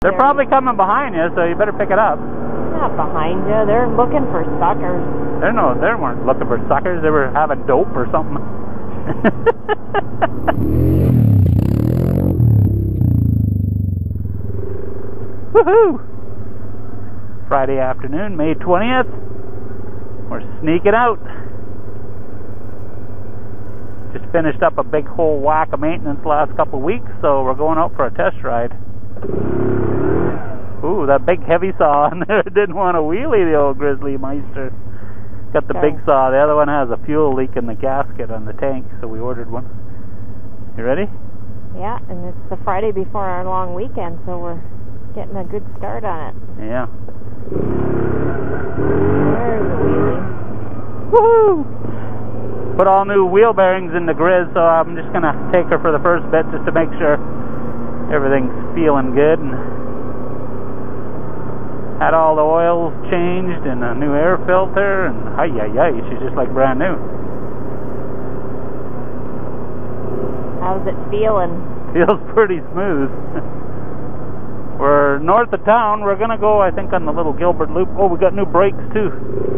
They're probably coming behind you, so you better pick it up. Not behind you. They're looking for suckers. They weren't looking for suckers. They were having dope or something. Woohoo! Friday afternoon, May 20th. We're sneaking out. Just finished up a big whole whack of maintenance last couple of weeks, so we're going out for a test ride. Ooh, that big heavy saw on there didn't want to wheelie, the old Grizzly Meister. Got the big saw. The other one has a fuel leak in the gasket on the tank, so we ordered one. You ready? Yeah, and it's the Friday before our long weekend, so we're getting a good start on it. Yeah. There's the wheelie. Woohoo! Put all new wheel bearings in the Grizz, so I'm just going to take her for the first bit just to make sure everything's feeling good. And had all the oils changed and a new air filter, and she's just like brand new. How's it feeling? Feels pretty smooth. We're north of town. We're going to go, I think, on the little Gilbert Loop. Oh, we got new brakes too.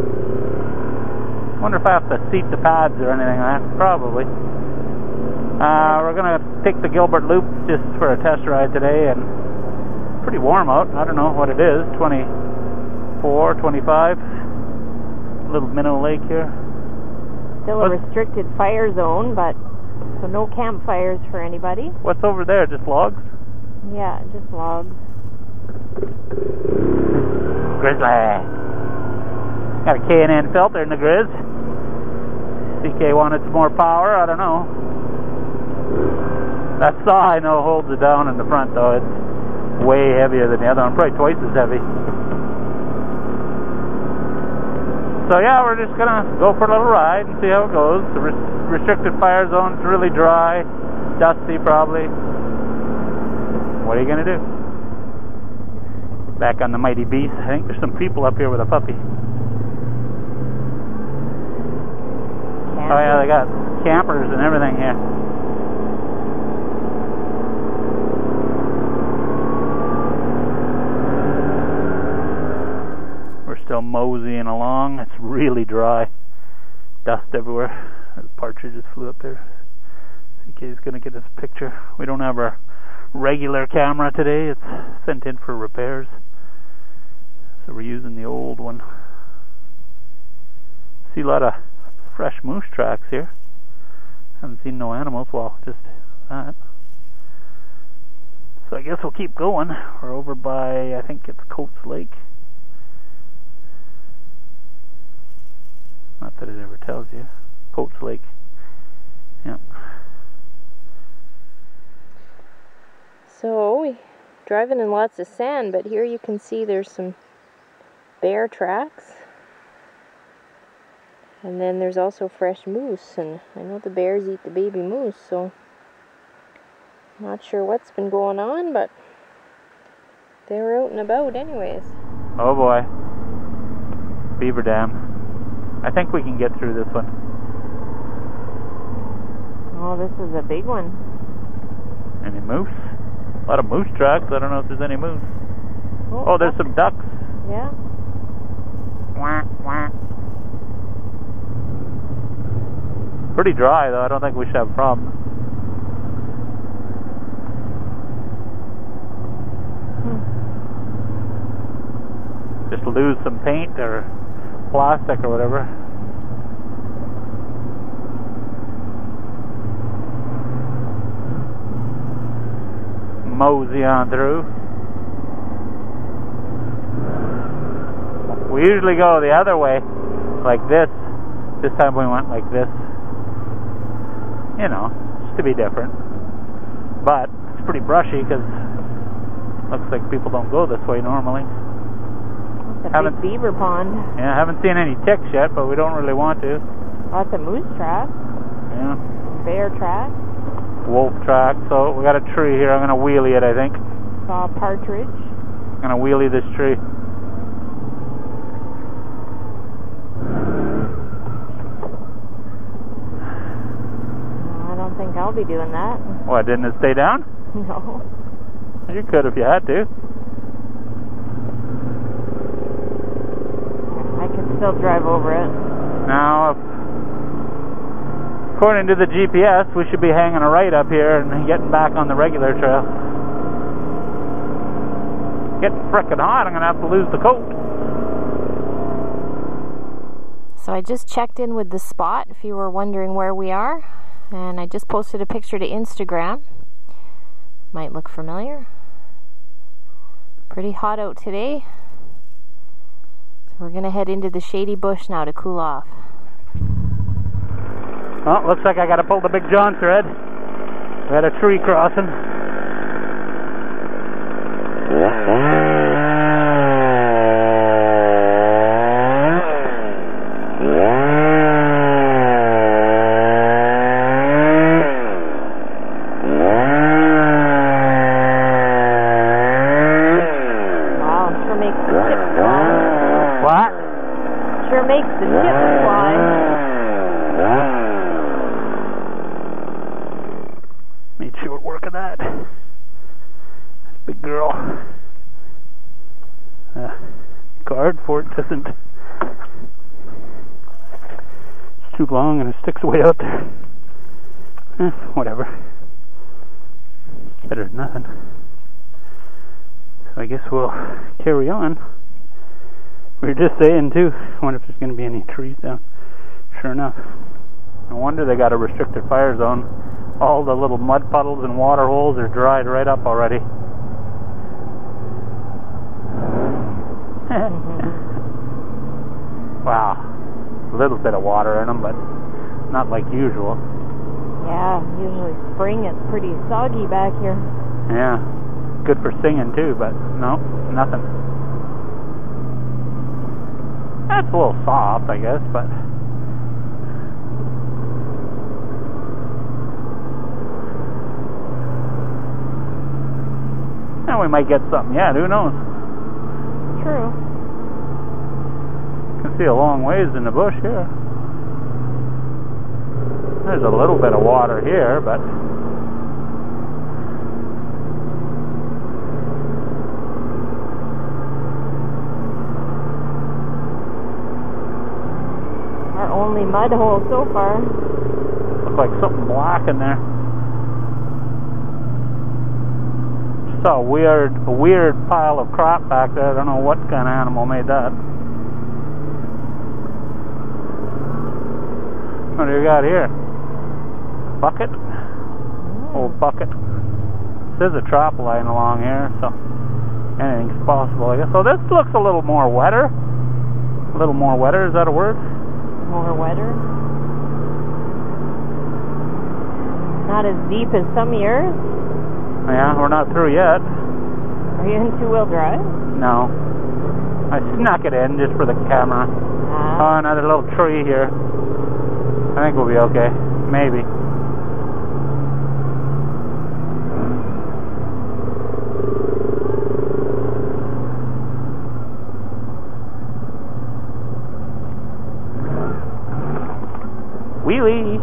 Wonder if I have to seat the pads or anything like that. Probably. We're going to take the Gilbert Loop just for a test ride today, and pretty warm out. I don't know what it is, 24, 25. Little minnow lake here. Still a restricted fire zone, but so no campfires for anybody. What's over there, just logs? Yeah, just logs. Grizzly. Got a K&N filter in the Grizz. CK wanted some more power, I don't know. That saw I know holds it down in the front though. It's way heavier than the other one, probably twice as heavy. So yeah, we're just gonna go for a little ride and see how it goes. The restricted fire zone's really dry, dusty probably. What are you gonna do? Back on the Mighty Beast. I think there's some people up here with a puppy. Oh yeah, they got campers and everything here. We're still moseying along. It's really dry. Dust everywhere. The partridges flew up there. CK's gonna get us a picture. We don't have our regular camera today. It's sent in for repairs. So we're using the old one. See a lot of fresh moose tracks here. Haven't seen no animals, well, just that. So I guess we'll keep going. We're over by, I think it's Coates Lake. Not that it ever tells you. Coates Lake. Yeah. So, we're driving in lots of sand, but here you can see there's some bear tracks. And then there's also fresh moose, and I know the bears eat the baby moose, so not sure what's been going on, but they were out and about anyways. Oh boy. Beaver Dam. I think we can get through this one. Oh, this is a big one. Any moose? A lot of moose tracks. I don't know if there's any moose. Oh, there's some ducks. Yeah. Quack, quack. Pretty dry though, I don't think we should have a problem. Just lose some paint or plastic or whatever. Mosey on through. We usually go the other way, like this. This time we went like this. You know, just to be different. But it's pretty brushy because looks like people don't go this way normally. It's a big beaver pond. Yeah, I haven't seen any ticks yet, but we don't really want to. Lots of moose tracks. Yeah. Bear tracks. Wolf track. So we got a tree here. I'm going to wheelie it, I think. Saw a partridge. I'm going to wheelie this tree. I think I'll be doing that. What, didn't it stay down? No. You could if you had to. can still drive over it. Now, according to the GPS, we should be hanging a right up here and getting back on the regular trail. Getting frickin' hot, I'm gonna have to lose the coat. So I just checked in with the spot, if you were wondering where we are, and I just posted a picture to Instagram. Might look familiar. Pretty hot out today. So we're gonna head into the shady bush now to cool off. Well, looks like I gotta pull the big John thread. We had a tree crossing. Makes the chips fly. Made short work of that. Big girl. Guard for it doesn't. It's too long and it sticks way out there. Whatever. Better than nothing. So I guess we'll carry on. We were just saying too, I wonder if there's going to be any trees down. Sure enough. No wonder they got a restricted fire zone. All the little mud puddles and water holes are dried right up already. Wow. A little bit of water in them, but not like usual. Yeah, usually spring it's pretty soggy back here. Yeah. Good for singing too, but no, nothing. That's a little soft, I guess, but and we might get something. Yeah, who knows? True. You can see a long ways in the bush here. There's a little bit of water here, but only mud hole so far. Looks like something black in there. Saw a weird pile of crap back there. I don't know what kind of animal made that. What do you got here? Bucket? Old bucket. There's a trap line along here, so anything's possible, I guess. So this looks a little more wetter. A little more wetter, is that a word? More wetter. Not as deep as some years. Yeah, we're not through yet. Are you in two-wheel drive? No. I snuck it in just for the camera. Oh, another little tree here. I think we'll be okay. Maybe. Wheelie!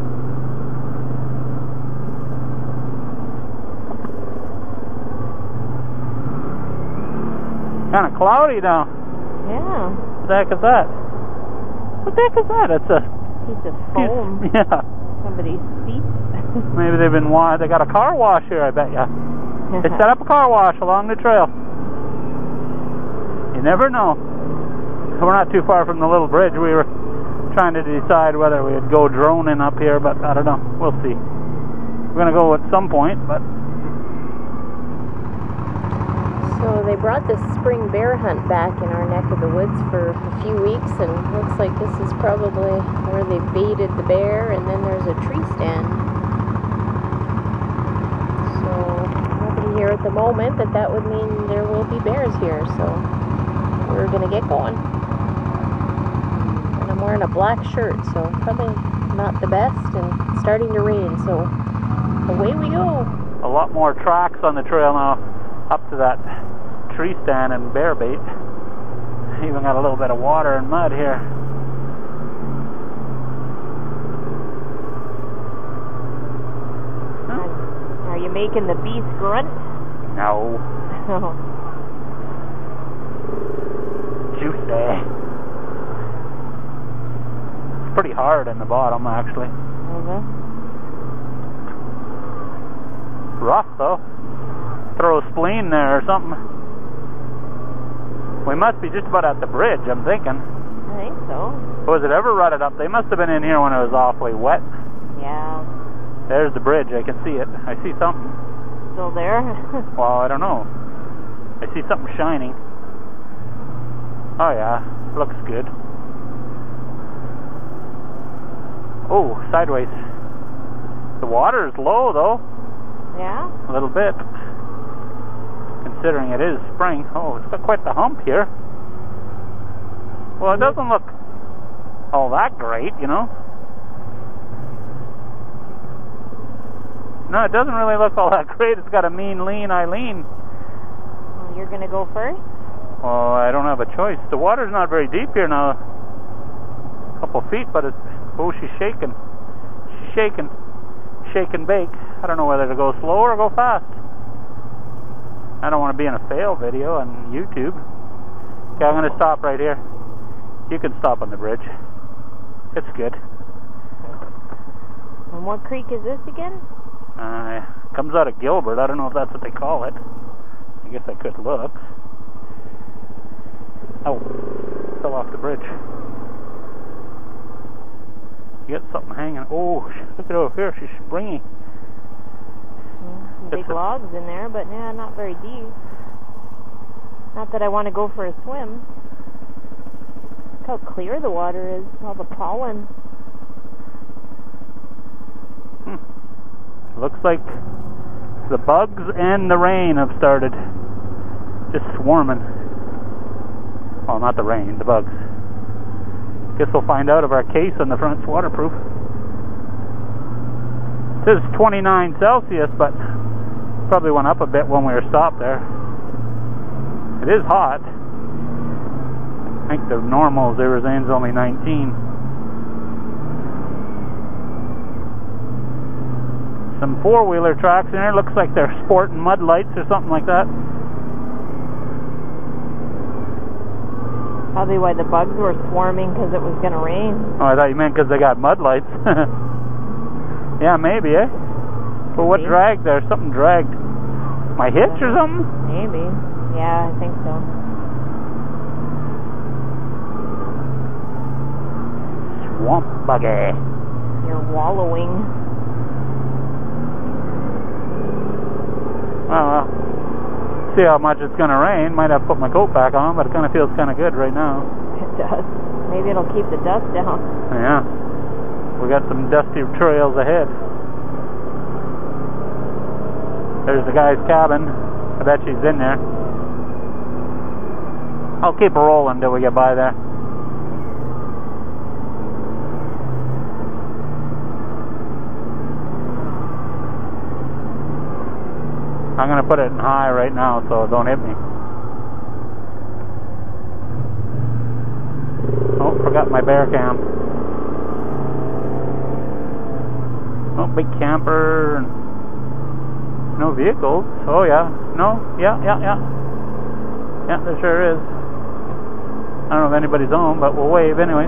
Kind of cloudy now. Yeah. What the heck is that? What the heck is that? It's a piece of foam. Yeah. Somebody's feet. Maybe they've been they got a car wash here, I bet ya. They set up a car wash along the trail. You never know. We're not too far from the little bridge. We were trying to decide whether we'd go droning up here, but I don't know. We'll see. We're going to go at some point, but... So they brought this spring bear hunt back in our neck of the woods for a few weeks, and looks like this is probably where they baited the bear, and then there's a tree stand. So nobody here at the moment, but that would mean there will be bears here, so we're going to get going. And I'm wearing a black shirt, so probably not the best, and it's starting to rain, so away we go. A lot more tracks on the trail now up to that tree stand and bear bait. Even got a little bit of water and mud here. Are you making the beast grunt? No. pretty hard in the bottom, actually. Rough, though. Throw a spleen there or something. We must be just about at the bridge, I'm thinking. I think so. Was it ever rutted up? They must have been in here when it was awfully wet. Yeah. There's the bridge. I can see it. I see something. Still there? Well, I don't know. I see something shining. Oh, yeah. Looks good. Oh, sideways. The water is low, though. Yeah? A little bit. Considering it is spring. Oh, it's got quite the hump here. Well, it doesn't look all that great, you know. No, it doesn't really look all that great. It's got a mean lean, Eileen. Well, you're going to go first? Well, I don't have a choice. The water's not very deep here now. A couple feet, but it's... Oh, she's shaking. She's shaking. Shake and bake. I don't know whether to go slow or go fast. I don't want to be in a fail video on YouTube. Okay, I'm going to stop right here. You can stop on the bridge. It's good. And what creek is this again? Comes out of Gilbert. I don't know if that's what they call it. I guess I could look. Oh, fell off the bridge. You got something hanging. Oh, look at over here. She's springy. Some big logs in there, but yeah, not very deep. Not that I want to go for a swim. Look how clear the water is. All the pollen. Looks like the bugs and the rain have started just swarming. Well, not the rain, the bugs. Guess we'll find out if our case on the front's waterproof. It says 29 Celsius, but probably went up a bit when we were stopped there. It is hot. I think the normal Zerazane's only 19. Some four-wheeler tracks in there. Looks like they're sporting mud lights or something like that. Probably why the bugs were swarming, because it was going to rain. Oh, I thought you meant because they got mud lights. Yeah, maybe, eh? But what dragged there? Something dragged. My hitch or something? Maybe. Yeah, I think so. Swamp buggy. You're wallowing. Well, see how much it's going to rain. Might have to put my coat back on, but it kind of feels kind of good right now. It does. Maybe it'll keep the dust down. Yeah. We got some dusty trails ahead. There's the guy's cabin. I bet she's in there. I'll keep her rolling until we get by there. I'm going to put it in high right now so it don't hit me. Oh, forgot my bear cam. Oh, big camper. No vehicles. Oh, yeah. No? Yeah. Yeah, there sure is. I don't know if anybody's home, but we'll wave anyway.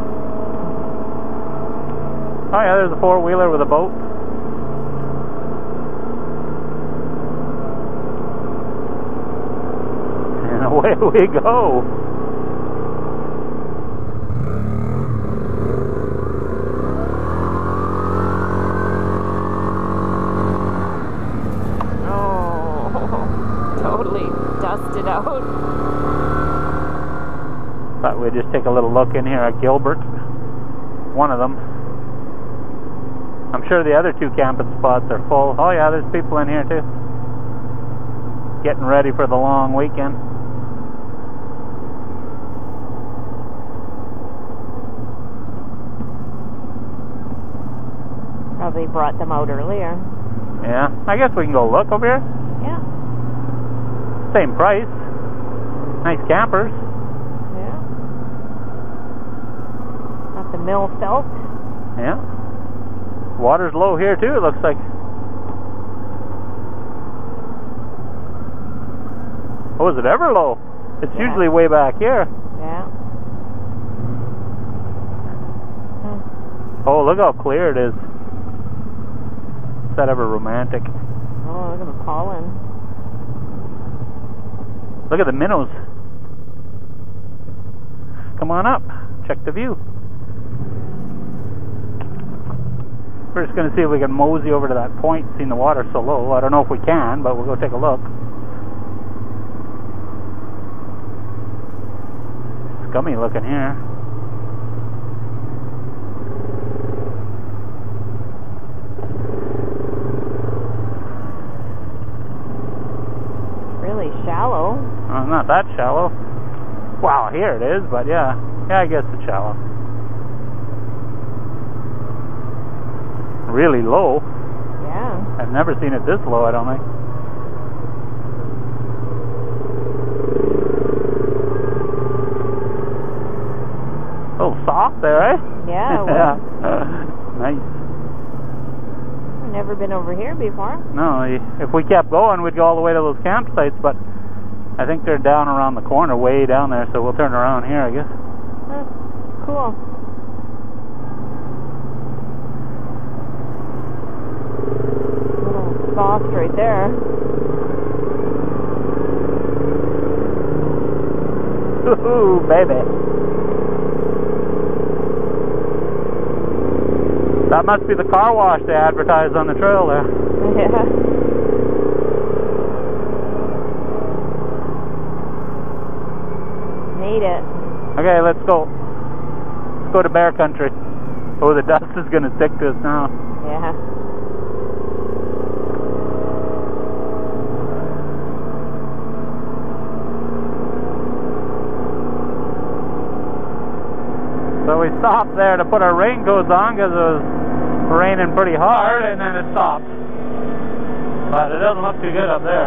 Oh, yeah, there's a four-wheeler with a boat. And away we go. Dusted out. Thought we'd just take a little look in here at Gilbert. One of them. I'm sure the other two camping spots are full. Oh yeah, there's people in here too. Getting ready for the long weekend. Probably brought them out earlier. Yeah, I guess we can go look over here. Yeah. Same price. Nice campers. Yeah. Got the mill felt. Yeah. Water's low here too, it looks like. Oh, is it ever low? It's usually way back here. Yeah. Oh, look how clear it is. Is that ever romantic? Oh, look at the pollen. Look at the minnows. Come on up. Check the view. We're just going to see if we can mosey over to that point, seeing the water so low. I don't know if we can, but we'll go take a look. Scummy looking here. Really shallow. Not that shallow. Wow, here it is, but yeah. Yeah, I guess it's shallow. Really low. Yeah. I've never seen it this low, I don't think. A little soft there, eh? Yeah. Yeah. Nice. I've never been over here before. No, if we kept going, we'd go all the way to those campsites, but I think they're down around the corner, way down there, so we'll turn around here, I guess. Cool. Little soft right there. Ooh, baby. That must be the car wash they advertised on the trail there. Yeah. Made it. Okay, let's go. Let's go to bear country. Oh, the dust is going to stick to us now. Yeah. So we stopped there to put our raincoats on because it was raining pretty hard, and then it stopped. But it doesn't look too good up there.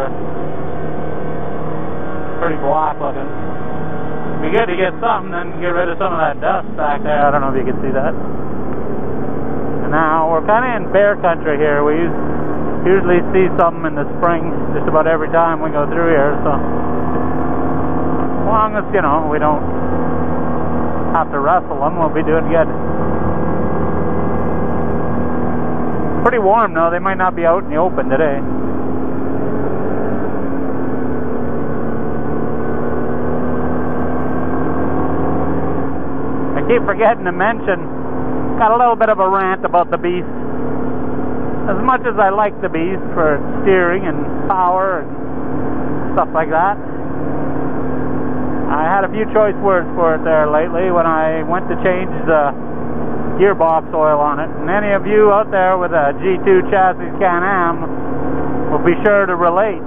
Pretty black looking. Be good to get something and get rid of some of that dust back there. I don't know if you can see that. And now we're kind of in bear country here. We usually see something in the spring just about every time we go through here. So as long as, you know, we don't have to wrestle them, we'll be doing good. Pretty warm though. They might not be out in the open today. I keep forgetting to mention, got a little bit of a rant about the Beast. As much as I like the Beast for steering and power and stuff like that, I had a few choice words for it there lately when I went to change the gearbox oil on it. And any of you out there with a G2 chassis Can-Am will be sure to relate.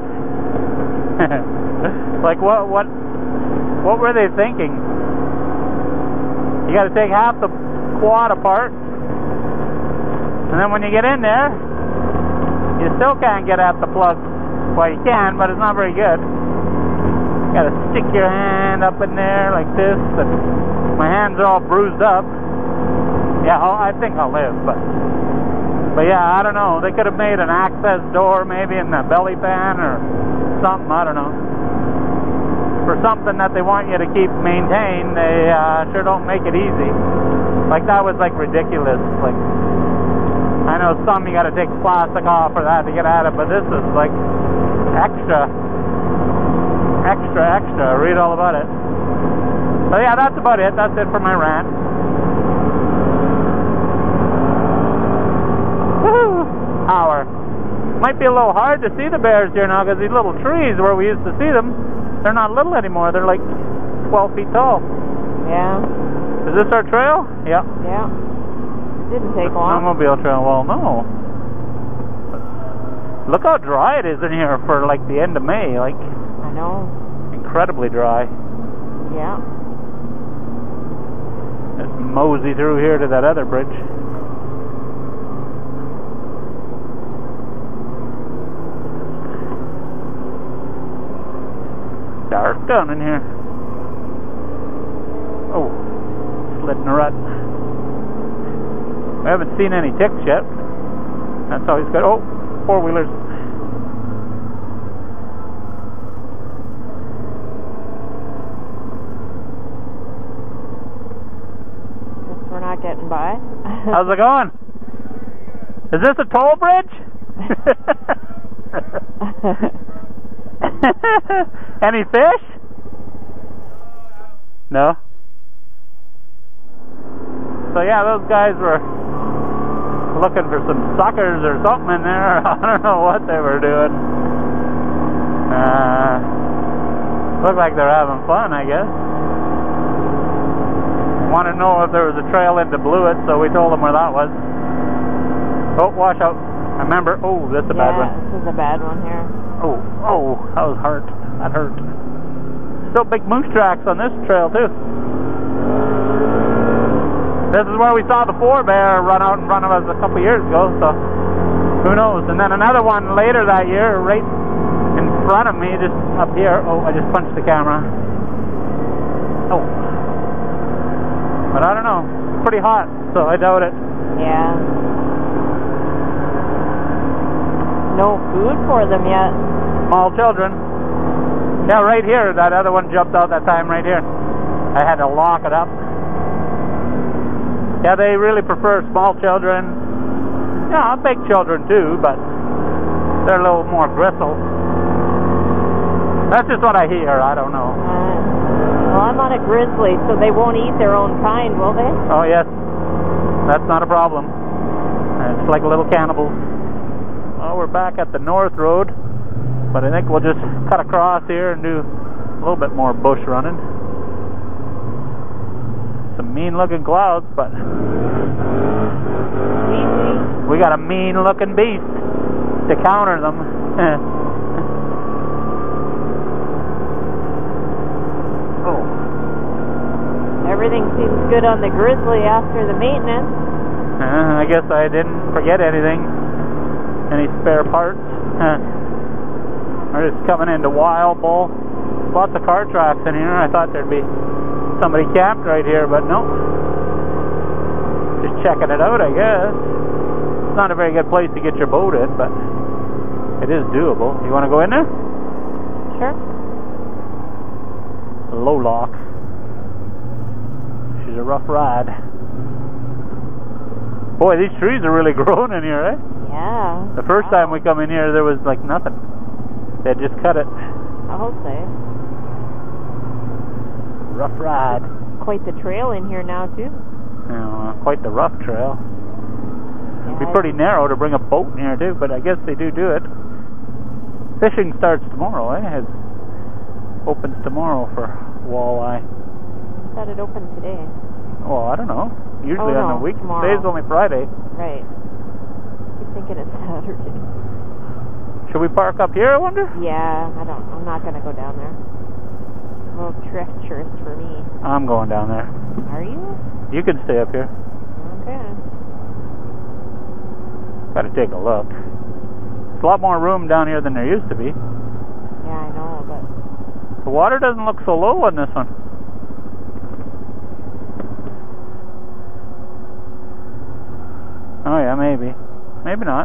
Like what were they thinking? You got to take half the quad apart, and then when you get in there, you still can't get at the plug. Well, you can, but it's not very good. You got to stick your hand up in there like this, and my hands are all bruised up. Yeah, I think I'll live, but yeah, I don't know. They could have made an access door maybe in the belly pan or something, I don't know. For something that they want you to keep maintained, they sure don't make it easy. Like that was like ridiculous. Like, I know some you got to take plastic off for that to get at it, but this is like extra. Read all about it. So yeah, that's about it. That's it for my rant. Woohoo! Hour. Might be a little hard to see the bears here now because these little trees where we used to see them, they're not little anymore. They're like 12 feet tall. Yeah. Is this our trail? Yeah. Yeah. Didn't take long. Snowmobile trail. Well, no. Look how dry it is in here for like the end of May. Like, I know. Incredibly dry. Yeah. Just mosey through here to that other bridge. Dark down in here. Oh, slid in a rut. We haven't seen any ticks yet. That's always good. Oh, four-wheelers. not getting by. How's it going? Is this a toll bridge? Any fish? No? So yeah, those guys were looking for some suckers or something in there. I don't know what they were doing. Looked like they're having fun, I guess. Wanted to know if there was a trail into Blewett, so we told them where that was. Oh, watch out. I remember. Oh, that's a bad one. This is a bad one here. Oh, that was hurt. That hurt. Still big moose tracks on this trail, too. This is where we saw the forebear run out in front of us a couple years ago, so who knows. And then another one later that year, right in front of me, just up here. Oh, I just punched the camera. Oh. But I don't know. It's pretty hot, so I doubt it. Yeah. No food for them yet. Small children. Yeah, right here. That other one jumped out that time right here. I had to lock it up. Yeah, they really prefer small children. Yeah, big children too, but they're a little more gristle. That's just what I hear. I don't know. Well, I'm on a grizzly, so they won't eat their own kind, will they? Oh, yes. That's not a problem. It's like little cannibals. Well, we're back at the North Road, but I think we'll just cut across here and do a little bit more bush running. Some mean-looking clouds, but we got a mean-looking beast to counter them. Oh. Everything seems good on the grizzly after the maintenance. I guess I didn't forget anything. Any spare parts? We're just coming into Wild Bull. Lots of car tracks in here. I thought there'd be somebody camped right here, but no. Just checking it out, I guess. It's not a very good place to get your boat in, but it is doable. You want to go in there? Sure. Low lock. She's a rough ride. Boy, these trees are really growing in here, eh? Yeah. The first time we come in here, there was like nothing. They just cut it. I'll say. Rough ride. Quite the trail in here now, too. Yeah, quite the rough trail. Yeah, It'd be pretty narrow to bring a boat in here, too, but I guess they do it. Fishing starts tomorrow, eh? It opens tomorrow for walleye. I thought it opened today. Well, I don't know. Usually on the week. Tomorrow. Today's only Friday. Right. I'm thinking it's Saturday. Should we park up here, I wonder? Yeah, I'm not going to go down there. A little treacherous for me. I'm going down there. Are you? You can stay up here. Okay. Gotta take a look. There's a lot more room down here than there used to be. Yeah, I know, but The water doesn't look so low on this one. Oh yeah, maybe. Maybe not.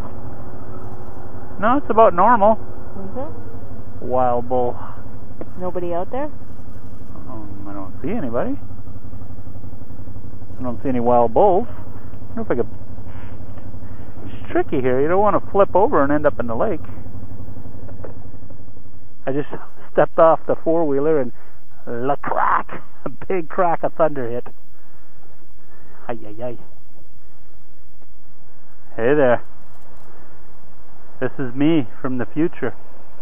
No, it's about normal. Mm-hmm. Wild bull. Nobody out there? I don't see anybody. I don't see any wild bulls. I wonder if I could... It's tricky here. You don't want to flip over and end up in the lake. I just stepped off the four-wheeler and crack! A big crack of thunder hit. Ay, ay, ay. Hey there. This is me from the future.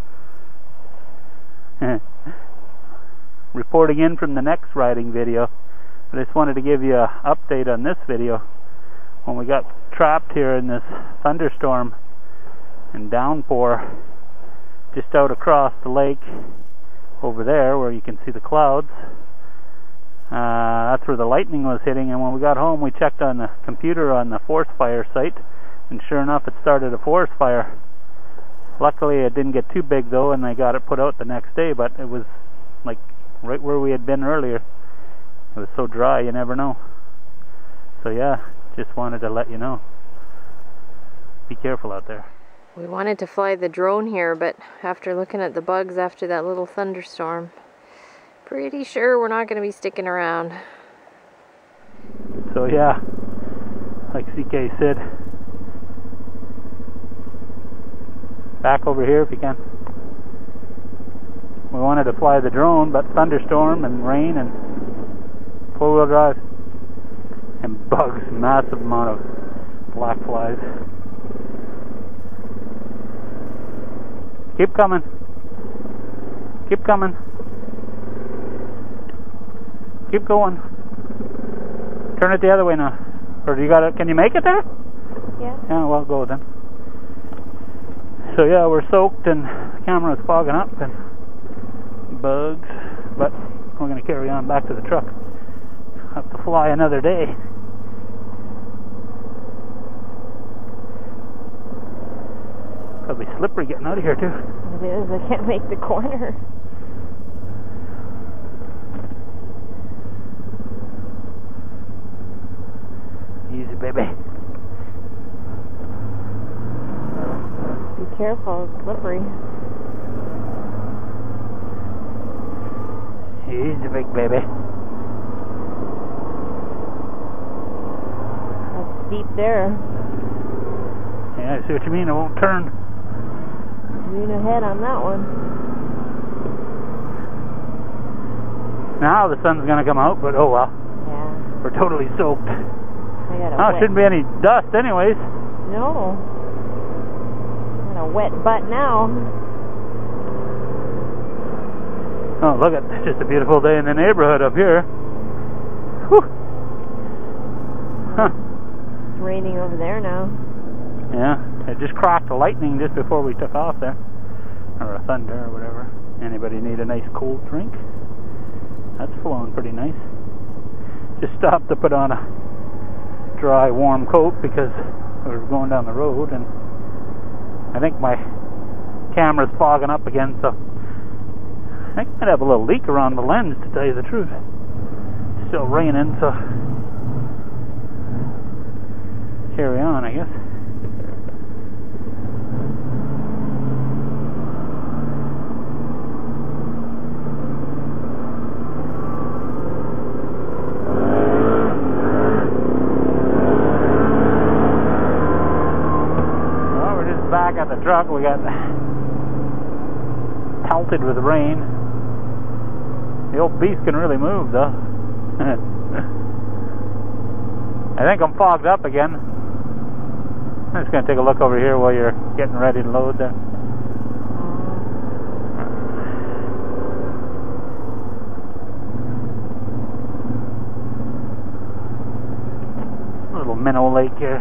Reporting in from the next riding video. I just wanted to give you an update on this video. When we got trapped here in this thunderstorm and downpour just out across the lake over there where you can see the clouds. That's where the lightning was hitting, and when we got home we checked on the computer on the forest fire site, and sure enough it started a forest fire. Luckily it didn't get too big though, and they got it put out the next day, but it was like right where we had been earlier. It was so dry you never know. So yeah, just wanted to let you know. Be careful out there. We wanted to fly the drone here, but after looking at the bugs after that little thunderstorm, pretty sure we're not going to be sticking around. It's So yeah, like CK said, back over here if you can. We wanted to fly the drone, but thunderstorm and rain and four-wheel drive and bugs, massive amount of black flies. Keep coming. Keep coming. Keep going. Turn it the other way now. Or do you got it? Can you make it there? Yeah. Yeah, well, go then. So yeah, we're soaked and the camera is fogging up and bugs, but we're going to carry on back to the truck. Have to fly another day. Probably slippery getting out of here too. It is. I can't make the corner. Easy, baby. Be careful, it's slippery. Easy, big baby. That's steep there. Yeah, I see what you mean. It won't turn. Green ahead on that one. Now the sun's gonna come out, but oh well. Yeah. We're totally soaked. I got a Oh, wet. shouldn't be any dust anyways. No. Got a wet butt now. Oh, look at it's just a beautiful day in the neighborhood up here. Whew. Huh. It's raining over there now. Yeah, it just cracked a lightning just before we took off there. Or a thunder or whatever. Anybody need a nice cold drink? That's flowing pretty nice. Just stopped to put on a dry, warm coat because we were going down the road, and I think my camera's fogging up again, so I think I might have a little leak around the lens, to tell you the truth. It's still raining, so carry on, I guess. Back at the truck, we got pelted with rain. The old beast can really move, though. I think I'm fogged up again. I'm just going to take a look over here while you're getting ready to load there. Little minnow lake here.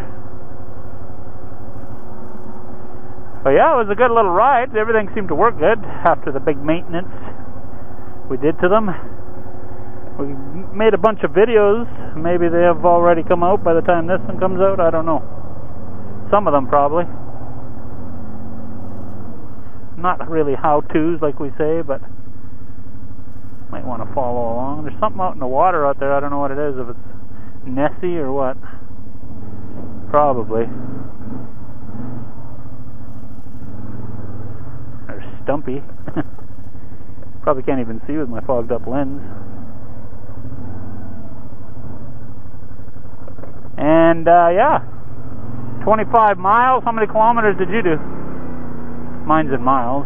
But yeah, it was a good little ride. Everything seemed to work good after the big maintenance we did to them. We made a bunch of videos. Maybe they have already come out by the time this one comes out. I don't know. Some of them probably. Not really how-tos like we say, but might want to follow along. There's something out in the water out there. I don't know what it is. If it's Nessie or what. Probably. Stumpy. Probably can't even see with my fogged up lens. And yeah, 25 miles. How many kilometers did you do? Mine's in miles.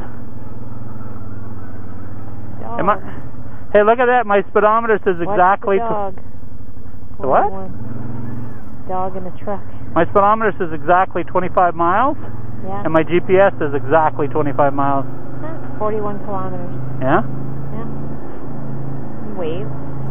Hey, look at that. My speedometer says exactly. What's the dog? The what? Dog in the truck. My speedometer says exactly 25 miles. Yeah. And my GPS says exactly 25 miles. 41 kilometers. Yeah? Yeah. Wave.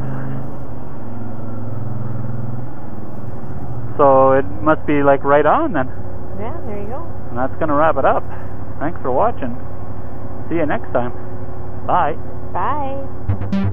So it must be like right on then. Yeah, there you go. And that's going to wrap it up. Thanks for watching. See you next time. Bye. Bye.